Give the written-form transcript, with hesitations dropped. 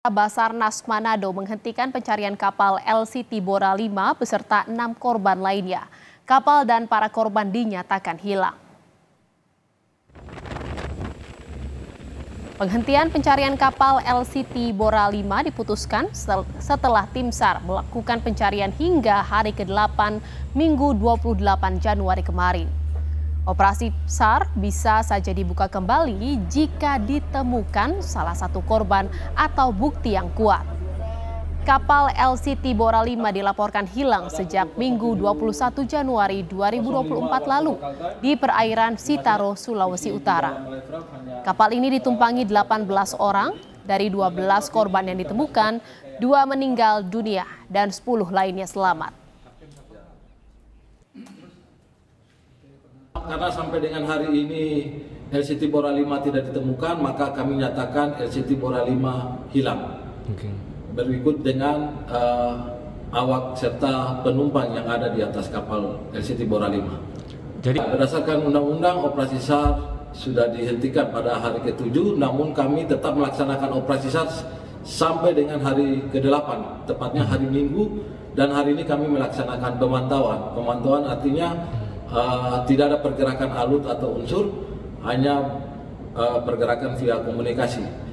Basarnas Manado menghentikan pencarian kapal LCT Bora 5 beserta 6 korban lainnya. Kapal dan para korban dinyatakan hilang. Penghentian pencarian kapal LCT Bora 5 diputuskan setelah tim SAR melakukan pencarian hingga hari ke-8 Minggu 28 Januari kemarin. Operasi SAR bisa saja dibuka kembali jika ditemukan salah satu korban atau bukti yang kuat. Kapal LCT Bora 5 dilaporkan hilang sejak Minggu 21 Januari 2024 lalu di perairan Sitaro, Sulawesi Utara. Kapal ini ditumpangi 18 orang, dari 12 korban yang ditemukan, 2 meninggal dunia dan 10 lainnya selamat. Karena sampai dengan hari ini LCT Bora 5 tidak ditemukan, maka kami nyatakan LCT Bora 5 hilang. Berikut dengan awak serta penumpang yang ada di atas kapal LCT Bora 5. Jadi berdasarkan undang-undang operasi SAR sudah dihentikan pada hari ke-7, namun kami tetap melaksanakan operasi SAR sampai dengan hari ke-8, tepatnya hari Minggu, dan hari ini kami melaksanakan pemantauan. Pemantauan artinya tidak ada pergerakan alut atau unsur, hanya pergerakan via komunikasi.